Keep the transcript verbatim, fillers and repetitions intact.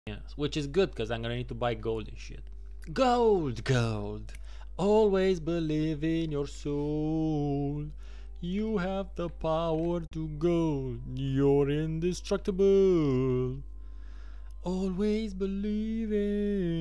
Yes, which is good because I'm gonna need to buy gold and shit. Gold, gold. Always believe in your soul. You have the power to go. You're indestructible. Always believe in.